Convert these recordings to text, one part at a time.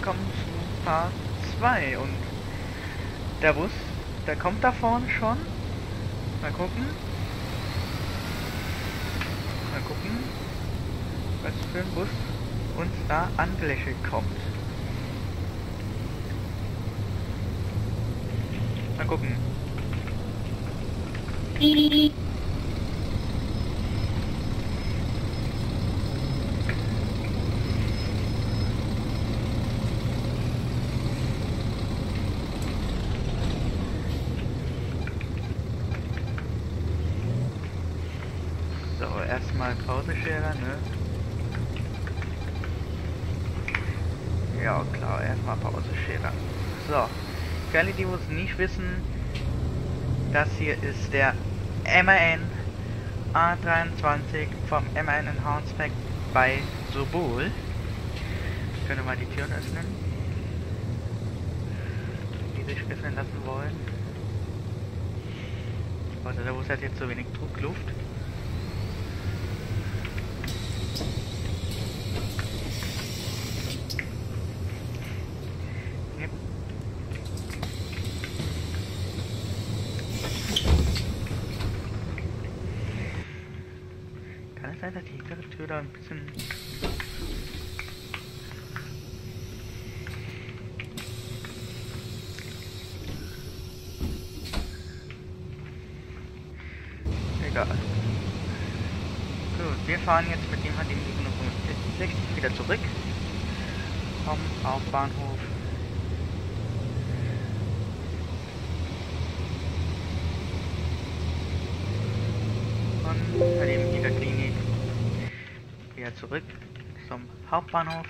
willkommen zu Part 2 und der Bus, der kommt da vorne schon. Mal gucken. Was für ein Bus uns da angelächelt kommt. Mal gucken. So, erstmal Pausenschere, ne? Ja, klar, erstmal Pausenschere. So, für alle, die es nicht wissen, das hier ist der MAN A23 vom MAN Enhanced Pack bei Sobol. Ich könnte mal die Türen öffnen, die sich öffnen lassen wollen. Warte, der Bus hat jetzt so wenig Druckluft. Kann es sein, dass die hintere Tür da ein bisschen... Egal. Gut, wir fahren jetzt mit dem HDMI 60 wieder zurück. Kommen auf Bahnhof. Und HDMI in der Klinik wieder zurück zum Hauptbahnhof.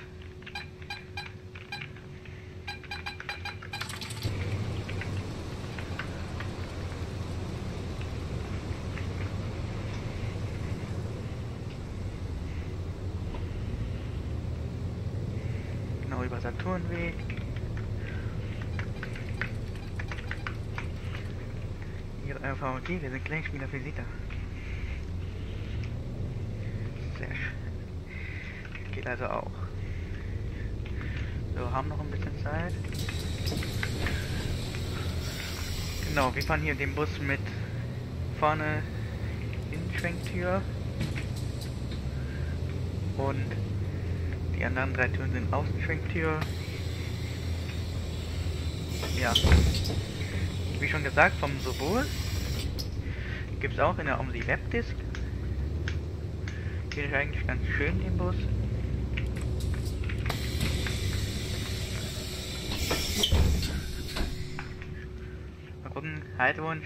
Genau über Saturnweg. Ihre VMG, wir sind gleich wieder für Sie da. Sehr schön. Geht also auch. So, haben noch ein bisschen Zeit. Genau, wir fahren hier den Bus mit vorne Innenschwenktür. Und die anderen 3 Türen sind Außenschwenktür. Ja. Wie schon gesagt, vom Sobol gibt es auch in der OMSI Webdisk. Hier ist eigentlich ganz schön den Bus. Mal gucken, Haltewunsch.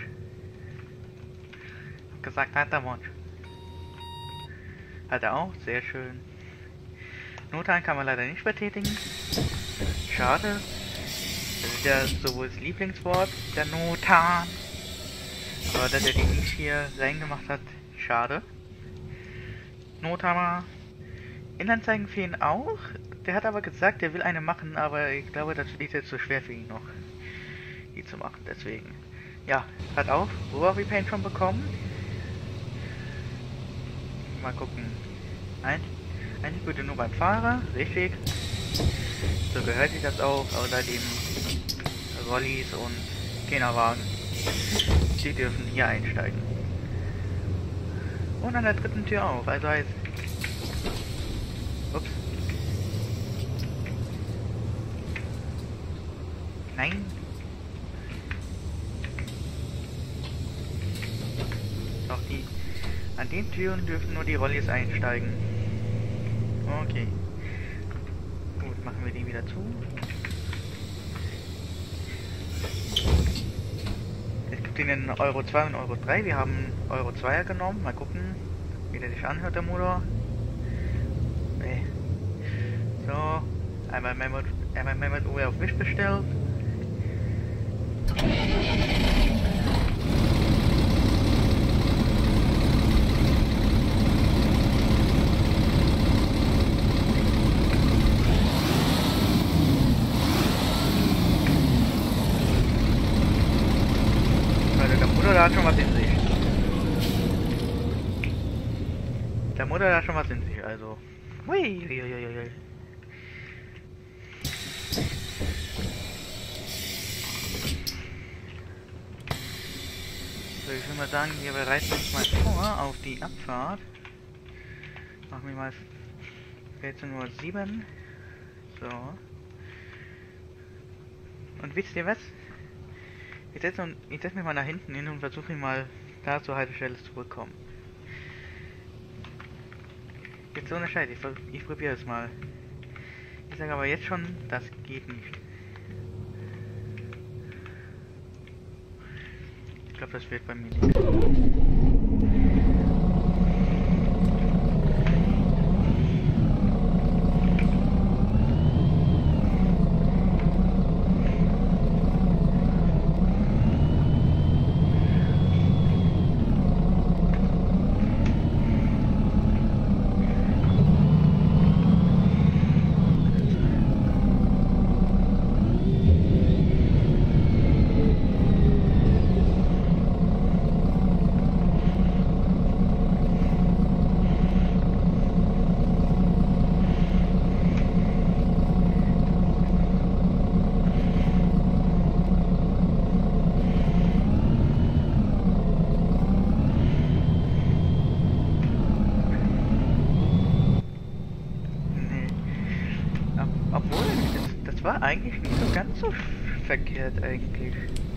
Hab gesagt, Haltewunsch. Hat er auch, sehr schön. Notan kann man leider nicht betätigen. Schade. Das ist ja Sobols Lieblingswort, der Notan. Aber dass er die nicht hier reingemacht hat, schade. Nothammer. Inlandzeigen fehlen auch. Der hat aber gesagt, er will eine machen, aber ich glaube, das ist jetzt zu schwer für ihn noch, die zu machen. Deswegen. Ja, hat auch Ruby Paint schon bekommen. Mal gucken. Eigentlich bitte nur beim Fahrer, richtig. So gehört sich das auch, außer dem Rollis und Kinderwagen. Die dürfen hier einsteigen. Und an der dritten Tür auch, also heißt... Ups. Nein. Doch die... An den Türen dürfen nur die Rollis einsteigen. Okay. Gut, machen wir die wieder zu. Es gibt den Euro 2 und Euro 3. Wir haben Euro 2er genommen. Mal gucken, wie der sich anhört, der Motor. So, einmal Mehmet Uwe auf mich bestellt. Der Motor hat schon was in sich. Der Motor hat schon was in sich, also. Hui, hui, hui, hui. So, ich würde mal sagen, wir bereiten uns mal vor auf die Abfahrt. Machen wir mal 14:07 Uhr. So. Und wisst ihr was? Ich setze mich mal nach hinten hin und versuche mal da zur Haltestelle zurückkommen. Jetzt ohne Scheiß, ich probiere es mal. Ich sage aber jetzt schon, das geht nicht. Ich glaube, das wird bei mir nicht. Obwohl, das war eigentlich nicht so ganz so verkehrt eigentlich.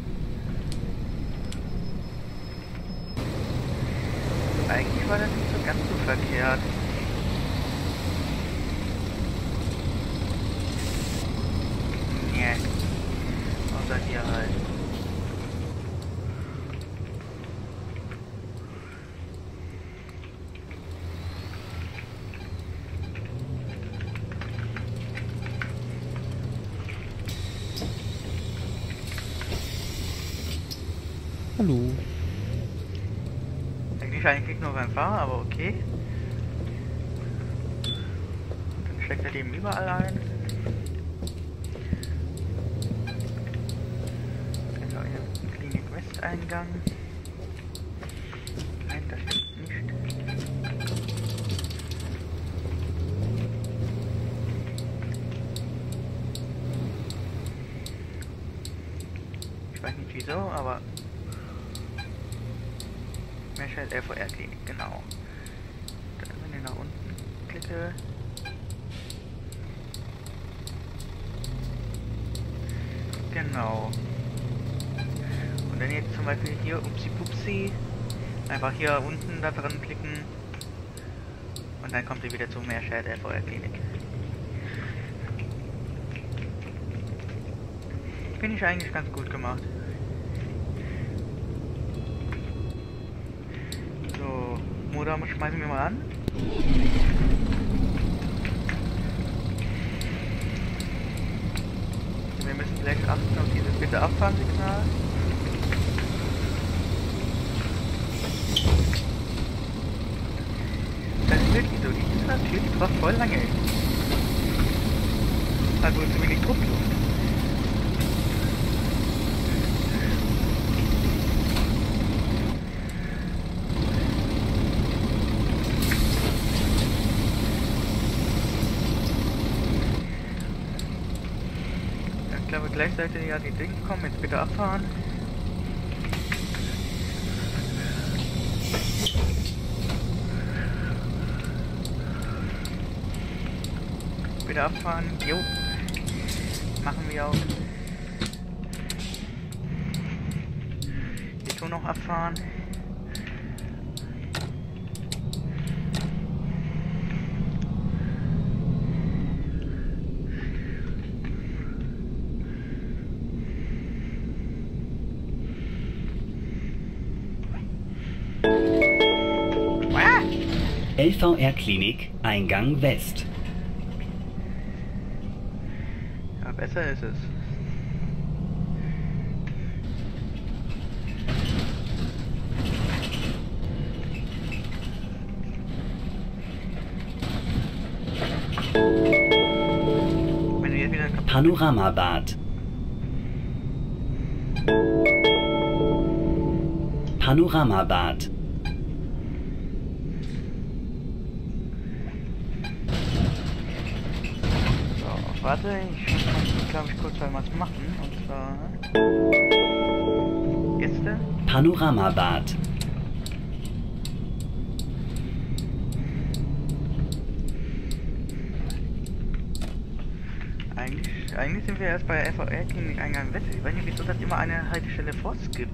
Eigentlich war das nicht so ganz so verkehrt. Nee. Außer hier halt. Hallo. Eigentlich nur beim Fahrer, aber okay. Dann steckt er dem überall ein. Also hier Klinik West Eingang. Nein, das stimmt nicht. Ich weiß nicht wieso, aber Meerscheid LVR Klinik, genau. Dann, wenn ich nach unten klicke. Genau. Und wenn jetzt zum Beispiel hier Upsi Pupsi, einfach hier unten da dran klicken und dann kommt ihr wieder zu Meerscheid LVR Klinik. Finde ich eigentlich ganz gut gemacht. So, Motor schmeißen wir mal an. Wir müssen vielleicht achten auf dieses Bitte Abfahren-Signal. Das ist wirklich so, die Tür braucht voll lange. Also zu wenig Druckluft. Ich glaube, gleich sollte ja die Dinge kommen, jetzt bitte abfahren. Bitte abfahren, jo. Machen wir auch. Die Tour noch abfahren. LVR Klinik, Eingang West. Ja, besser ist es. Wenn du jetzt wieder Panoramabad. Panoramabad. Warte, ich muss, glaube ich, kurz mal was machen. Und zwar... Gäste? Panoramabad. Eigentlich sind wir erst bei der FVR-Klinik Eingang West. Ich weiß nicht, wieso das immer eine Haltestelle Forst gibt.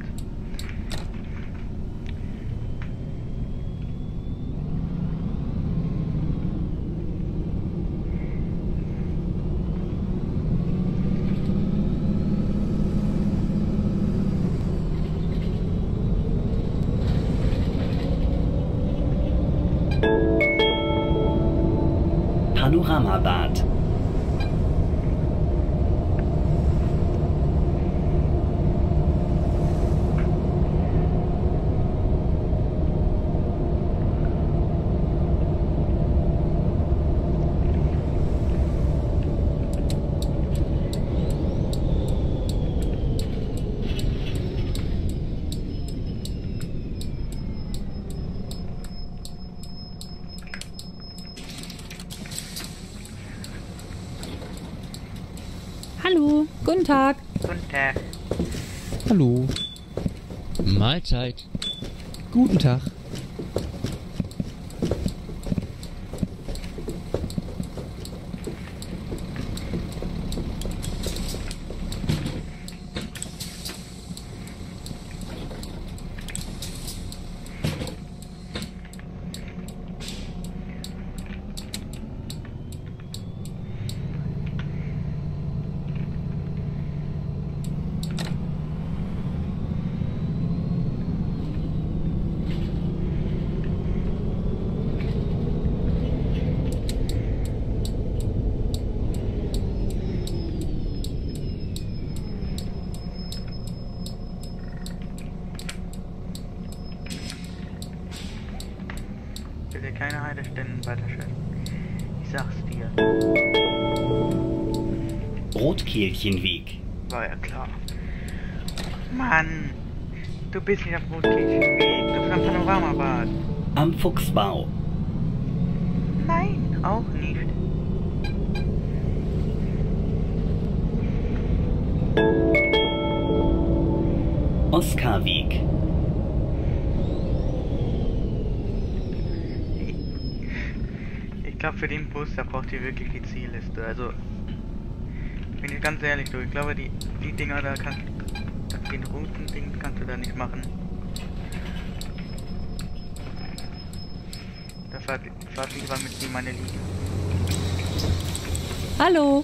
Panoramabad. Hallo, guten Tag. Guten Tag. Hallo. Mahlzeit. Guten Tag. Bitte keine Haltestellen weiterschön. Ich sag's dir. Rotkehlchenweg. War ja klar. Mann, du bist nicht auf Rotkirchenweg. Du bist am Panoramabad. Am Fuchsbau. Nein, auch nicht. Oskarweg. Ich glaube, für den Bus, da braucht ihr wirklich die Zielliste. Also, bin ich ganz ehrlich, du. Ich glaube, die Dinger da kannst den Routen-Ding kannst du da nicht machen. Da fahrt lieber mit wie meine Linie. Hallo.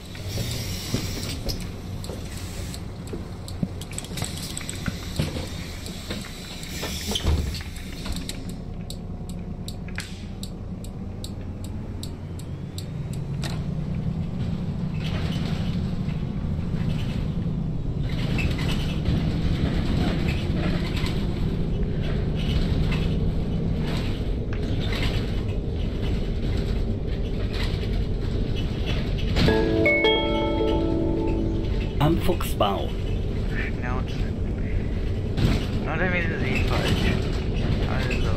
Am Fuchsbau. Schnauze. Oder wir sehen falsch. Also.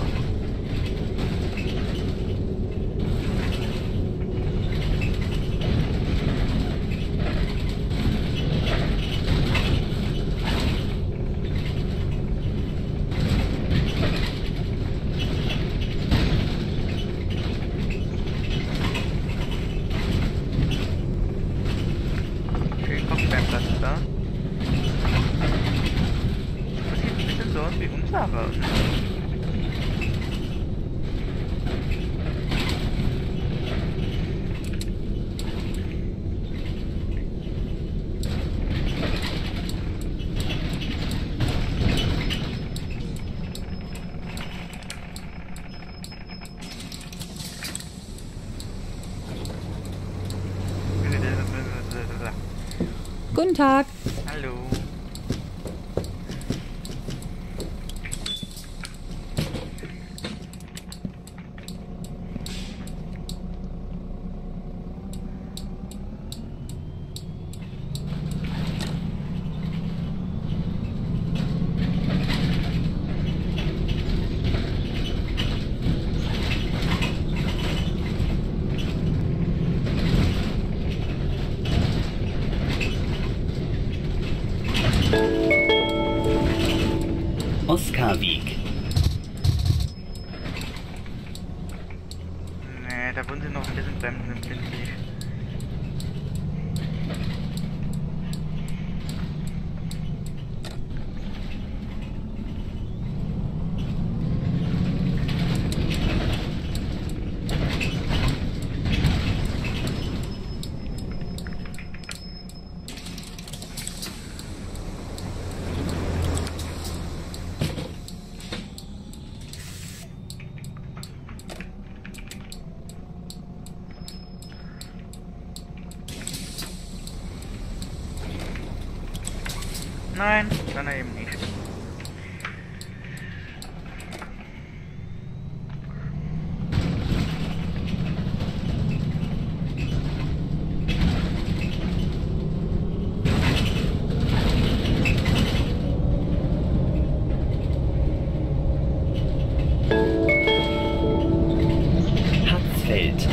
Schön Kopfsteinplatz da. Das sieht ein bisschen so aus wie unser Haus. Guten Tag. Hallo. Oskarweg. Nee, da wollen sie noch ein bisschen bremsen, empfinde ich. Nein, kann er eben nicht. Hatzfeld.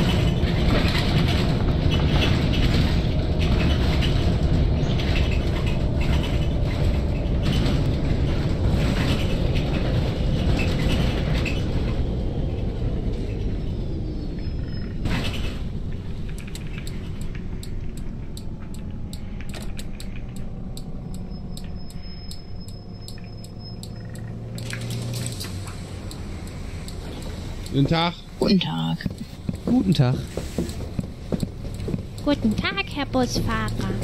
Guten Tag. Guten Tag. Guten Tag. Guten Tag, Herr Busfahrer.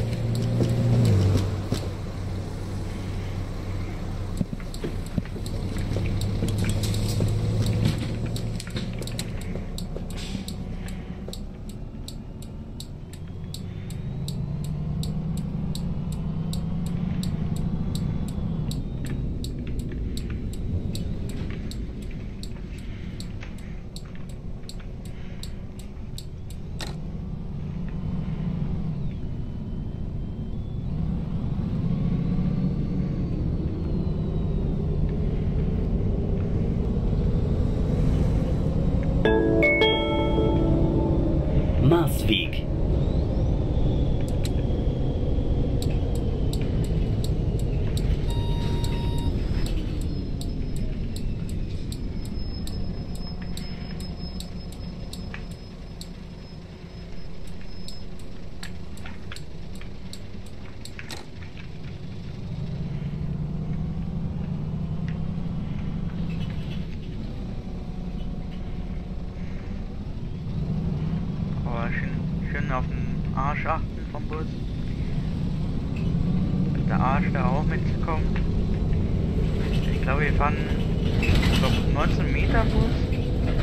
Marsweg. Aber schön auf den Arsch achten vom Bus. Dass der Arsch da auch mitkommt. Ich glaube, wir fahren 19 Meter Bus.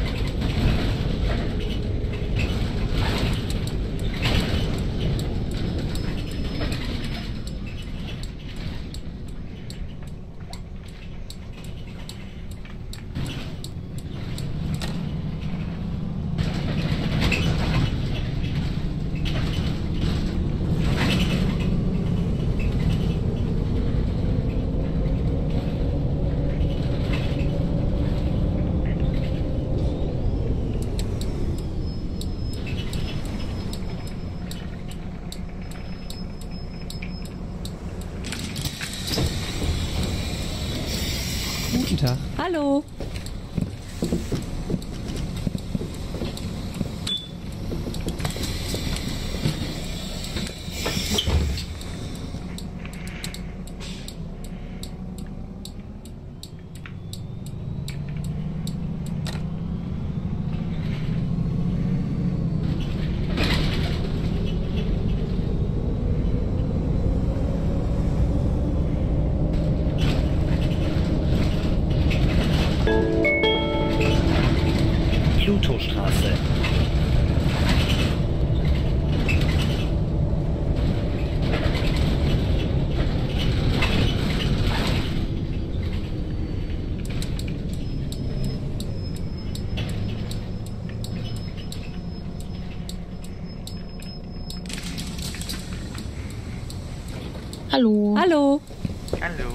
Guten Tag. Hallo. Plutostraße. Hallo. Hallo. Hallo.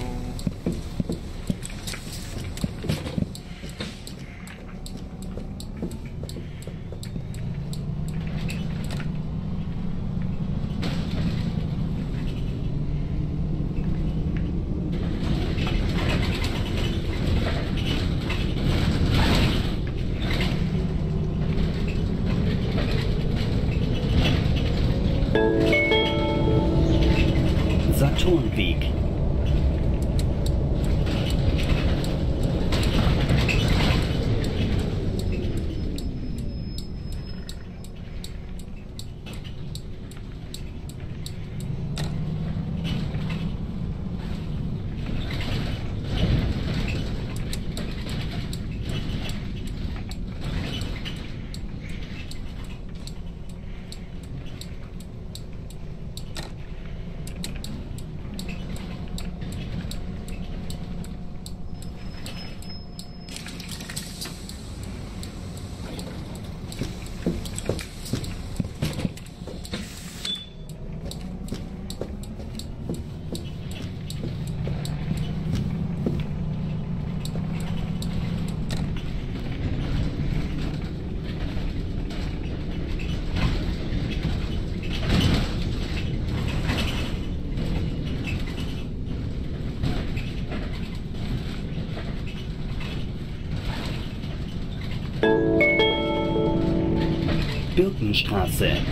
Birkenstraße.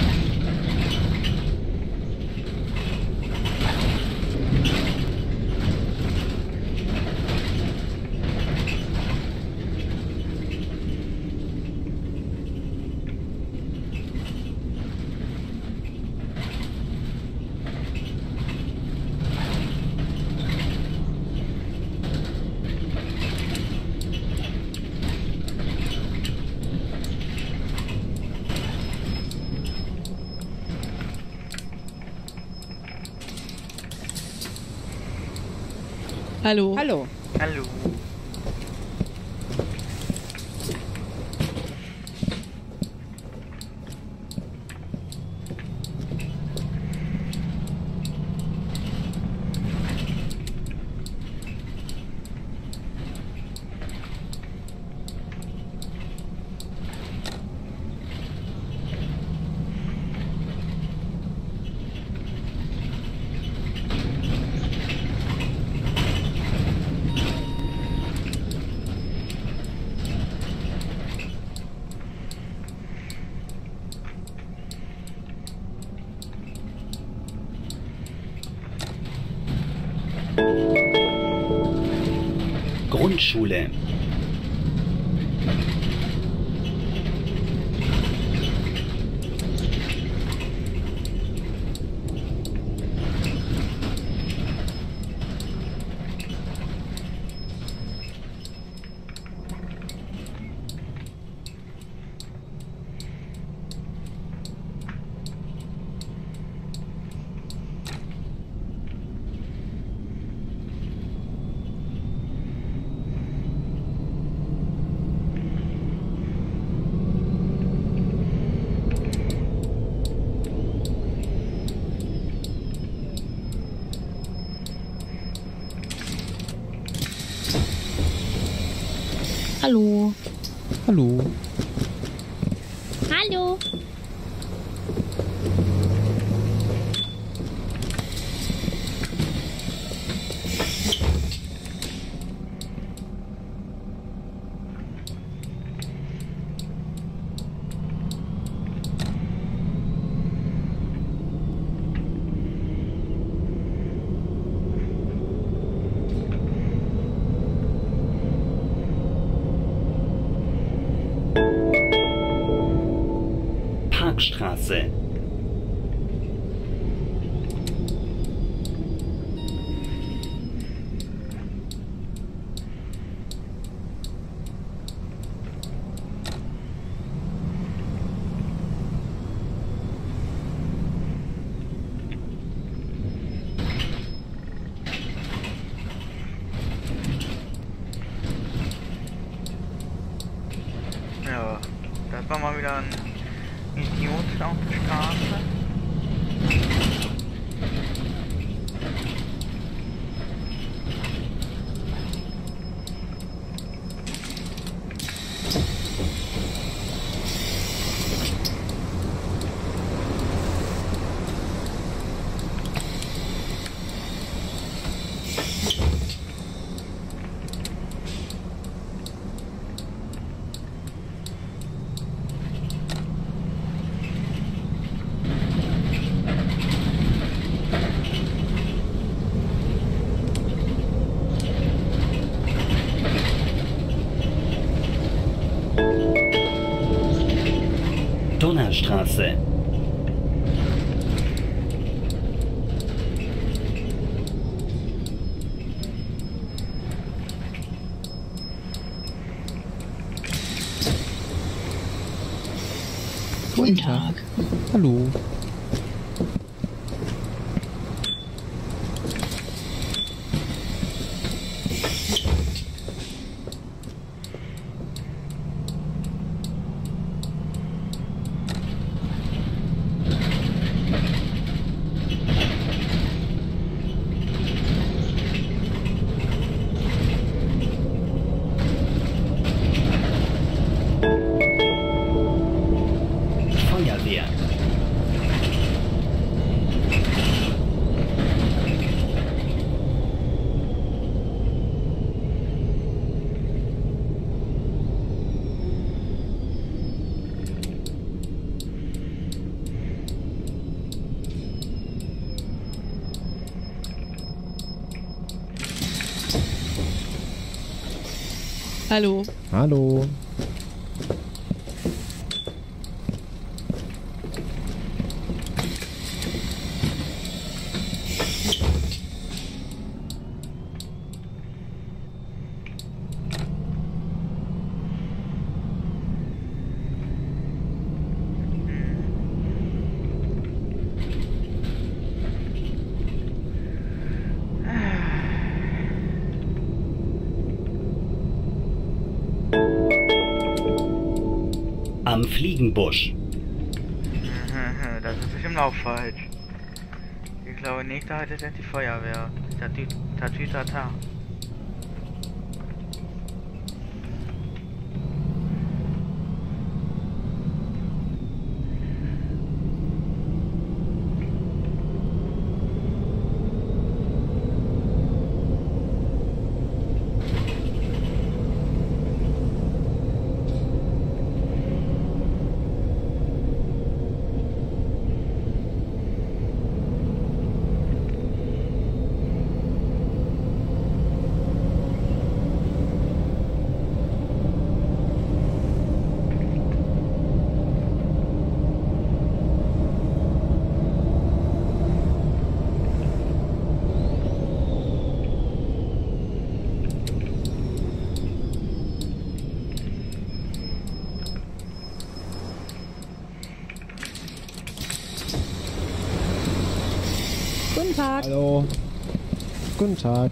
Hallo. Hallo. Hallo. Grundschule. Hallo. Hallo. Hallo. Parkstraße. Ja, das war mal wieder ein Idiot auf der Straße. Donnerstraße. Guten Tag. Hallo. Feuerwehr. Hallo. Hallo. Am Fliegenbusch. Das ist bestimmt auch falsch. Ich glaube nicht, da hat es die Feuerwehr. Tatütata. Guten Tag. Hallo. Guten Tag.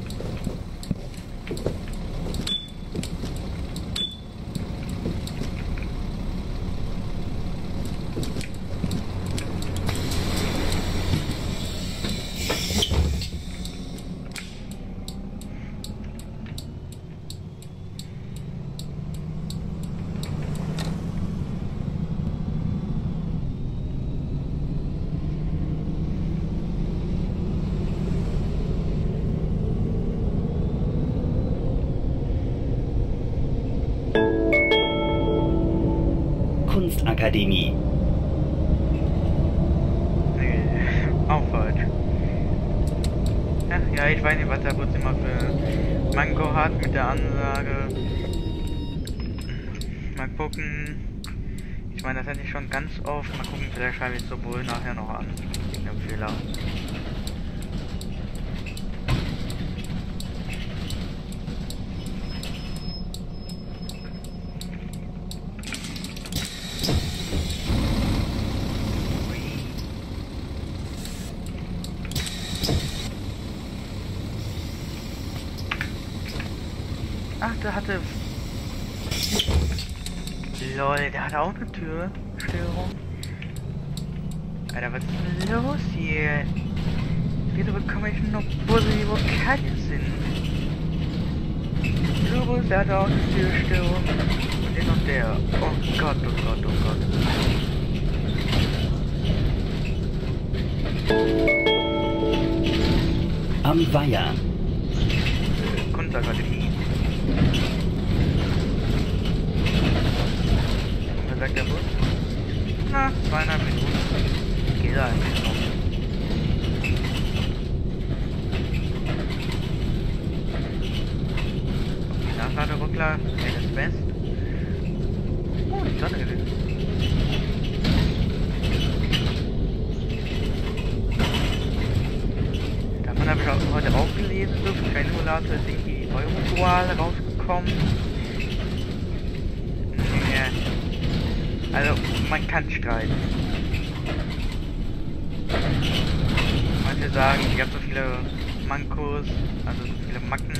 Kunstakademie. Nee, auch falsch. Ach ja, ich weiß nicht, was der Bus immer für Manko hat mit der Ansage. Mal gucken. Ich meine, das hätte ich schon ganz oft. Mal gucken, vielleicht schreibe ich es sowohl nachher noch an. Wegen dem Fehler. Ach, der hatte... Lol, der hatte auch eine Türstörung. Alter, was ist denn los hier? Wieso bekomme ich noch Busse, wo keine sind? Lobos, der hatte auch eine Türstörung. Und den und der. Oh Gott, oh Gott, oh Gott. Am Weiher. Kunstakademie. Was sagt der Bus? Na, 2,5 Minuten. Geht eigentlich noch. Nachladeruckler, ist West. Oh, die Sonne gewinnt. Davon habe ich auch heute auch gelesen, so für keinen Emulator ist irgendwie Eurodual rausgekommen. Ja. Also, man kann streiten. Manche sagen, ich habe so viele Mankos, also so viele Macken.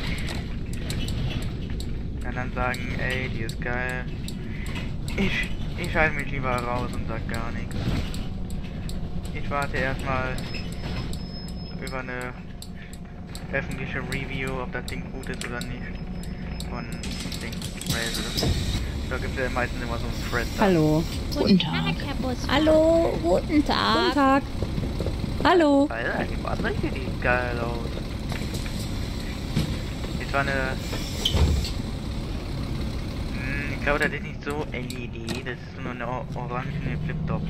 Die anderen sagen, ey, die ist geil. Ich schalte mich lieber raus und sag gar nichts. Ich warte erstmal über eine öffentliche Review, ob das Ding gut ist oder nicht. Von Ding Razer. Da gibt es ja meistens immer so einen Thread. Hallo. Guten Tag. Herr Busfahrer. Hallo. Guten Tag. Guten Tag. Hallo. Alter, die Batterie sieht geil aus. Jetzt war eine... Ich glaube, das ist nicht so LED, das ist nur eine orangene Flip-Top.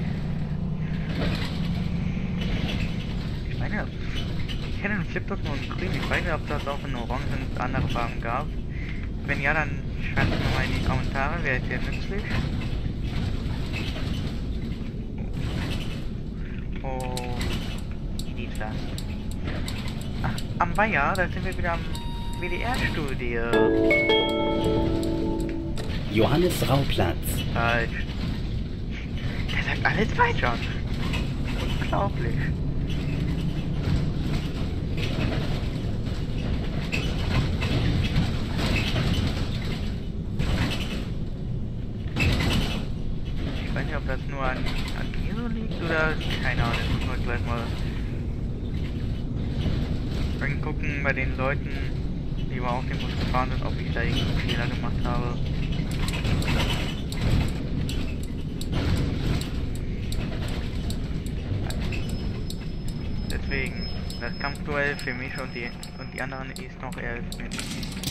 Ich meine, ich kenne den Flip-Top nur in grün, ich weiß nicht, ob das auch in orange und andere Farben gab. Wenn ja, dann schreibt es mir mal in die Kommentare, wäre sehr nützlich. Oh, Editlas. Ach, am Weiher, da sind wir wieder am WDR-Studio. Johannes Rauplatz. Falsch. Der sagt alles falsch an. Unglaublich. Ich weiß nicht, ob das nur an mir so liegt oder keine Ahnung, das muss man gleich mal gucken bei den Leuten, die mal auf dem Bus gefahren sind, ob ich da irgendeinen Fehler gemacht habe. Deswegen, das Kampfduell für mich und die anderen ist noch 11 Minuten.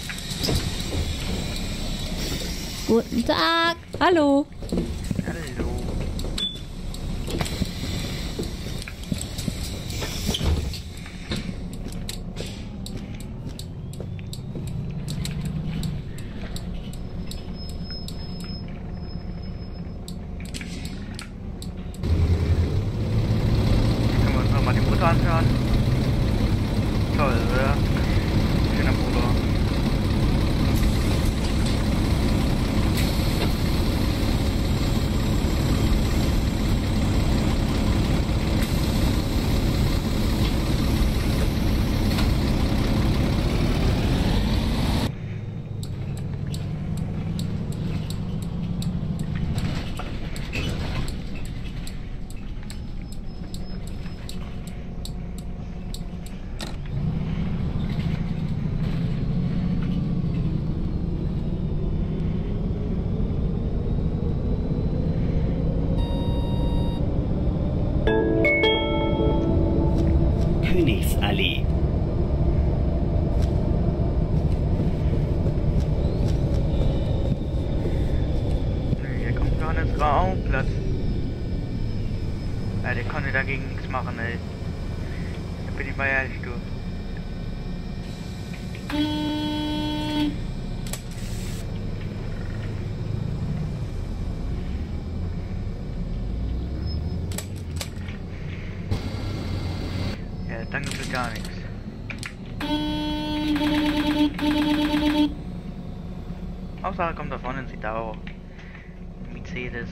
Guten Tag. Hallo. Hallo. Können wir uns nochmal den Motor anhören? Toll, oder? Schöner Motor. Königsallee. Hier kommt Johannes Rauplatz. Ja, der konnte dagegen nichts machen, ey. Da bin ich mal ehrlich, du. Ja, danke für gar nichts. Hauptsache kommt da vorne ein Citaro. Mercedes.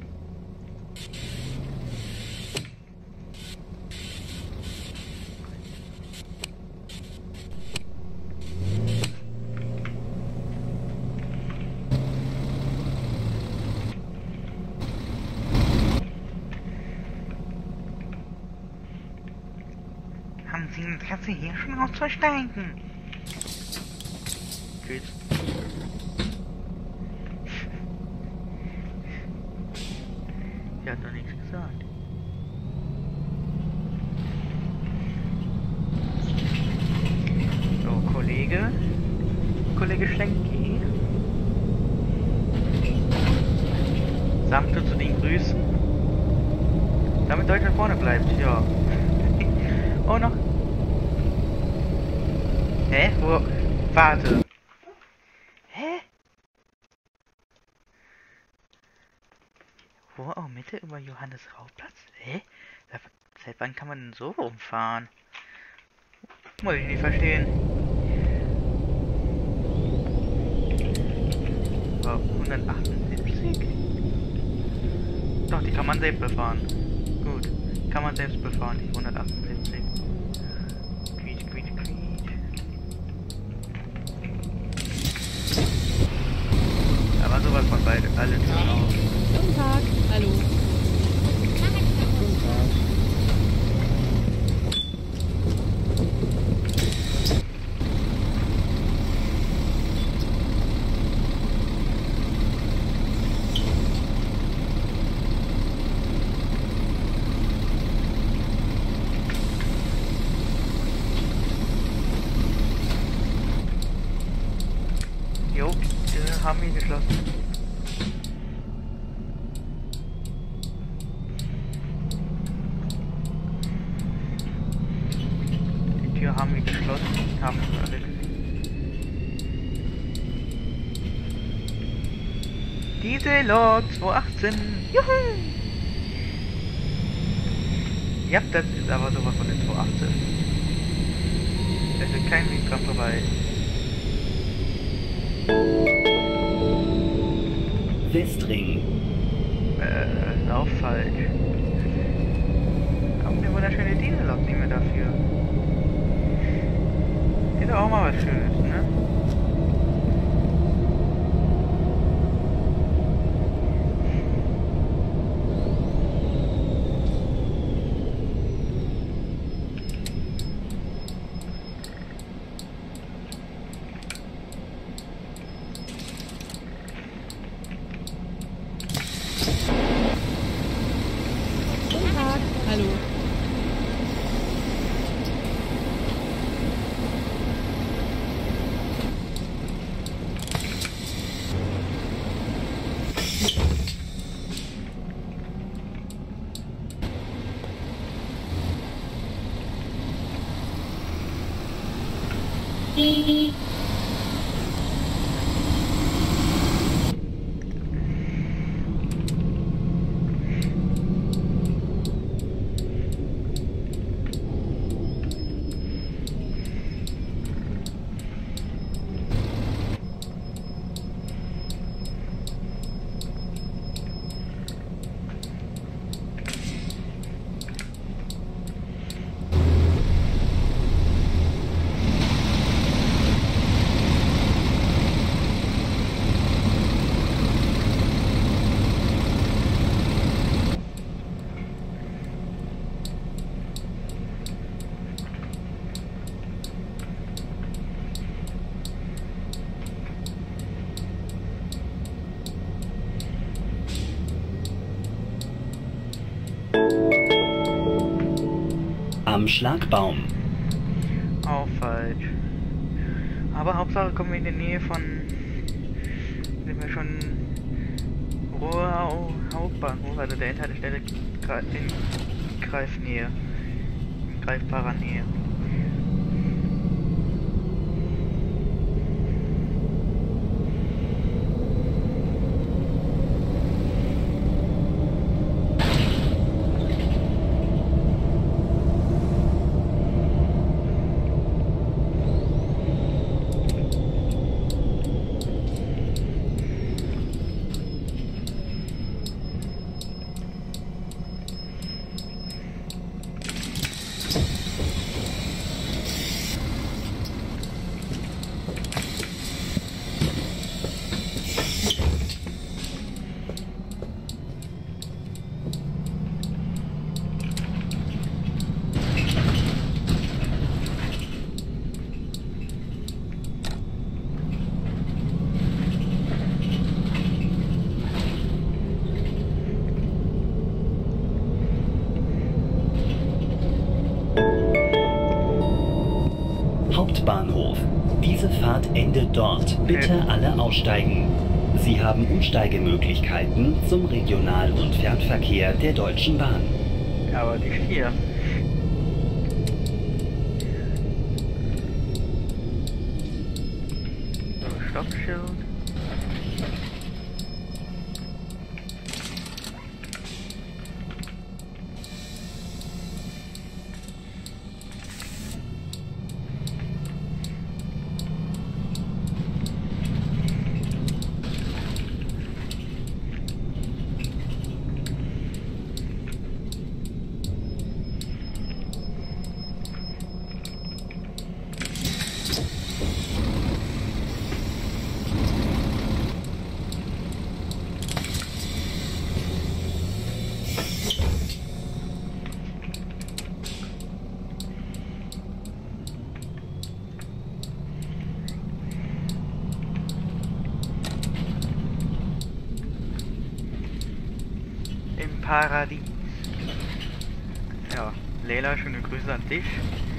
Haben Sie Interesse, hier schon auszusteigen? Tschüss. Sie hat doch nichts gesagt. So, Kollege Schlenki. Sanfte zu den Grüßen. Damit Deutschland vorne bleibt, ja. Oh, noch. Hä? Wo? Warte. Hä? Wo? Oh, Mitte über Johannes Rauplatz? Hä? Seit wann kann man denn so rumfahren? Muss ich nicht verstehen. So, 178? Doch, die kann man selbst befahren. Gut. Kann man selbst befahren, die 178. Quietsch, quietsch, quietsch. Aber sowas von beide, alle Türen auf. Guten Tag. Hallo. Guten Tag. Jo, die haben wir geschlossen. Die Tür haben wir geschlossen. Haben wir alle gesehen. Dieselok 218. Juhu! Ja, das ist aber sowas von den 218. Es ist kein Weg dran vorbei. Westring. Lauf falsch. Haben wir wunderschöne Diesellok nehmen wir dafür. Ist auch mal was Schönes, ne? Guten Tag. Hallo. Am Schlagbaum. Auch falsch. Aber Hauptsache kommen wir in die Nähe von... Sind wir schon... Ruhr Hauptbahnhof, also der Endhaltestelle in Greifnähe. In greifbarer Nähe. Hauptbahnhof. Diese Fahrt endet dort. Bitte alle aussteigen. Sie haben Umsteigemöglichkeiten zum Regional- und Fernverkehr der Deutschen Bahn. Aber die 4. So, Stoppschild. Paradies. Ja, Leila, schöne Grüße an dich.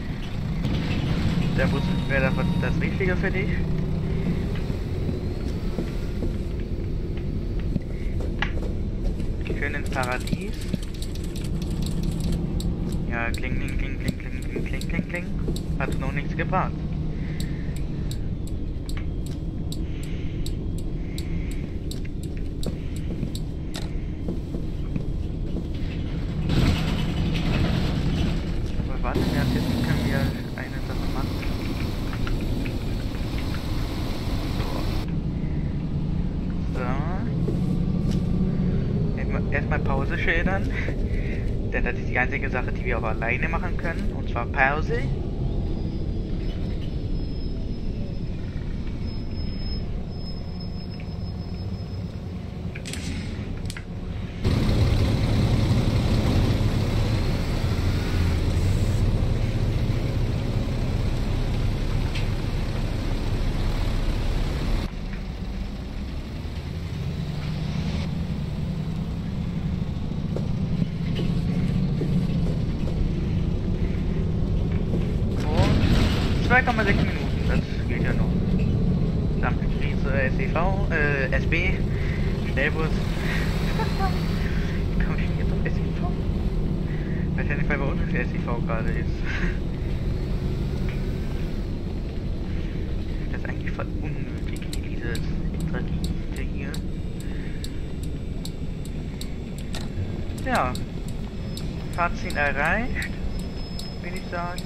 Der Bus wäre das Richtige für dich. Schön ins Paradies. Ja, kling, kling, kling, kling, kling, kling, kling, kling, kling. Hat noch nichts gebracht. erstmal Pause schildern. Denn das ist die einzige Sache, die wir auch alleine machen können. Und zwar Pause. Und 2,6 Minuten, das geht ja noch. Dampfkrise, SEV, SB, Schnellbus. Wie komme ich denn jetzt auf SEV? Weiß ja nicht, weil bei uns das SEV gerade ist. Das ist eigentlich voll unnötig, dieses Extra hier. Ja, Fahrziel erreicht, würde ich sagen.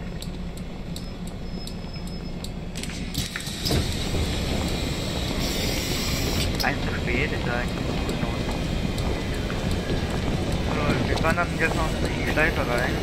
Eins zu spät, ist eigentlich gut los. So, wir wandern jetzt noch in die Schleife rein.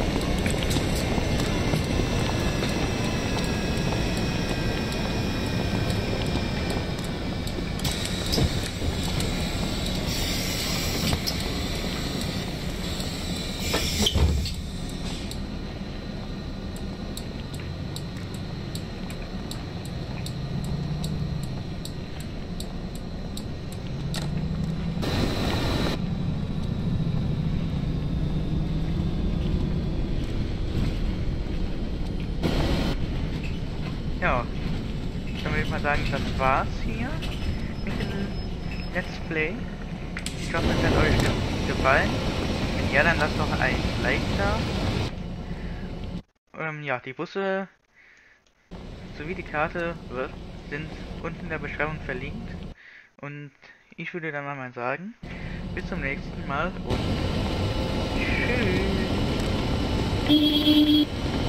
Ja, dann würde ich mal sagen, das war's hier mit dem Let's Play. Ich hoffe, es hat euch gefallen. Wenn ja, dann lasst doch ein Like da. Ja, die Busse sowie die Karte sind unten in der Beschreibung verlinkt. Und ich würde dann mal sagen, bis zum nächsten Mal und tschüss.